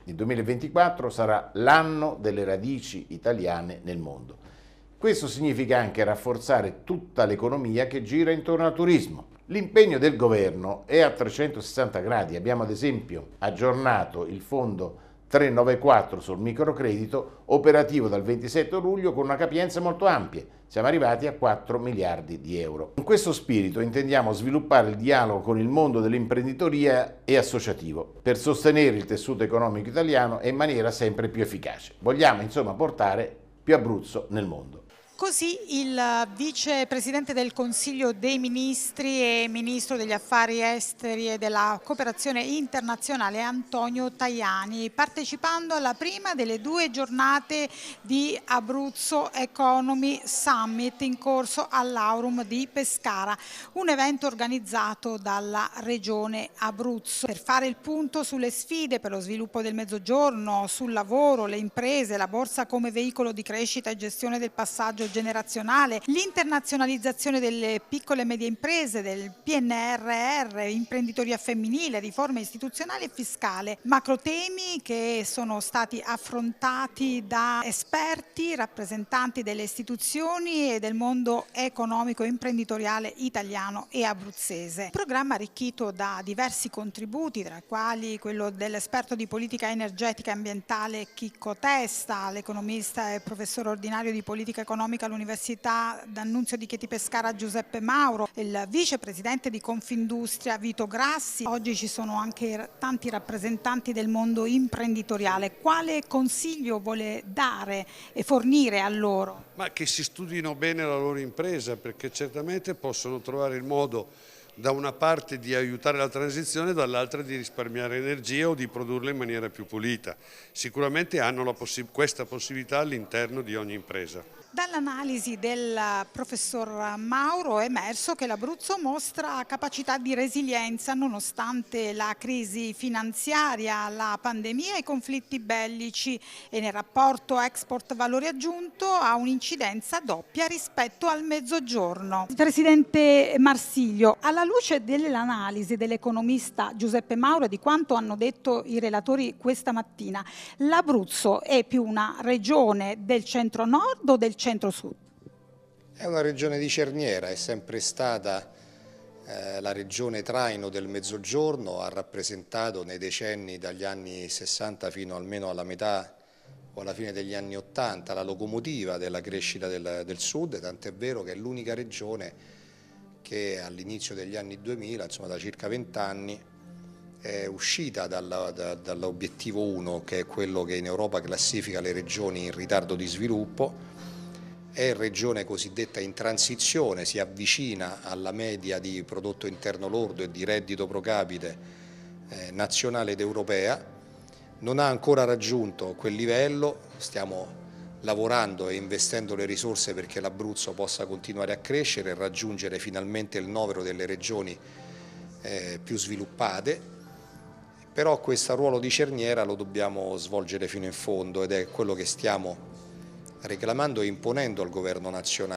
Il 2024 sarà l'anno delle radici italiane nel mondo. Questo significa anche rafforzare tutta l'economia che gira intorno al turismo. L'impegno del governo è a 360 gradi. Abbiamo ad esempio aggiornato il fondo 394 sul microcredito, operativo dal 27 luglio con una capienza molto ampia. Siamo arrivati a 4 miliardi di euro. In questo spirito intendiamo sviluppare il dialogo con il mondo dell'imprenditoria e associativo per sostenere il tessuto economico italiano e in maniera sempre più efficace. Vogliamo insomma portare più Abruzzo nel mondo. Così il vicepresidente del Consiglio dei Ministri e ministro degli affari esteri e della cooperazione internazionale Antonio Tajani, partecipando alla prima delle 2 giornate di Abruzzo Economy Summit in corso all'Aurum di Pescara, un evento organizzato dalla Regione Abruzzo per fare il punto sulle sfide per lo sviluppo del Mezzogiorno, sul lavoro, le imprese, la borsa come veicolo di crescita e gestione del passaggio generazionale, l'internazionalizzazione delle piccole e medie imprese, del PNRR, imprenditoria femminile, riforme istituzionali e fiscale, macro temi che sono stati affrontati da esperti, rappresentanti delle istituzioni e del mondo economico e imprenditoriale italiano e abruzzese. Programma arricchito da diversi contributi, tra i quali quello dell'esperto di politica energetica e ambientale Chicco Testa, l'economista e professore ordinario di politica economica all'Università D'Annunzio di Chieti Pescara Giuseppe Mauro, il vicepresidente di Confindustria Vito Grassi. Oggi ci sono anche tanti rappresentanti del mondo imprenditoriale. Quale consiglio vuole dare e fornire a loro? Ma che si studino bene la loro impresa, perché certamente possono trovare il modo da una parte di aiutare la transizione, dall'altra di risparmiare energia o di produrla in maniera più pulita. Sicuramente hanno questa possibilità all'interno di ogni impresa. Dall'analisi del professor Mauro è emerso che l'Abruzzo mostra capacità di resilienza nonostante la crisi finanziaria, la pandemia e i conflitti bellici, e nel rapporto export valore aggiunto ha un'incidenza doppia rispetto al Mezzogiorno. Presidente Marsiglio, alla luce dell'analisi dell'economista Giuseppe Mauro e di quanto hanno detto i relatori questa mattina, l'Abruzzo è più una regione del centro-nord o del centro-sud? È una regione di cerniera, è sempre stata la regione traino del Mezzogiorno, ha rappresentato nei decenni dagli anni 60 fino almeno alla metà o alla fine degli anni 80 la locomotiva della crescita del Sud, tant'è vero che è l'unica regione che all'inizio degli anni 2000, insomma da circa 20 anni, è uscita dall'obiettivo 1, che è quello che in Europa classifica le regioni in ritardo di sviluppo. È regione cosiddetta in transizione, si avvicina alla media di prodotto interno lordo e di reddito pro capite nazionale ed europea, non ha ancora raggiunto quel livello, stiamo lavorando e investendo le risorse perché l'Abruzzo possa continuare a crescere e raggiungere finalmente il novero delle regioni più sviluppate, però questo ruolo di cerniera lo dobbiamo svolgere fino in fondo ed è quello che stiamo reclamando e imponendo al governo nazionale.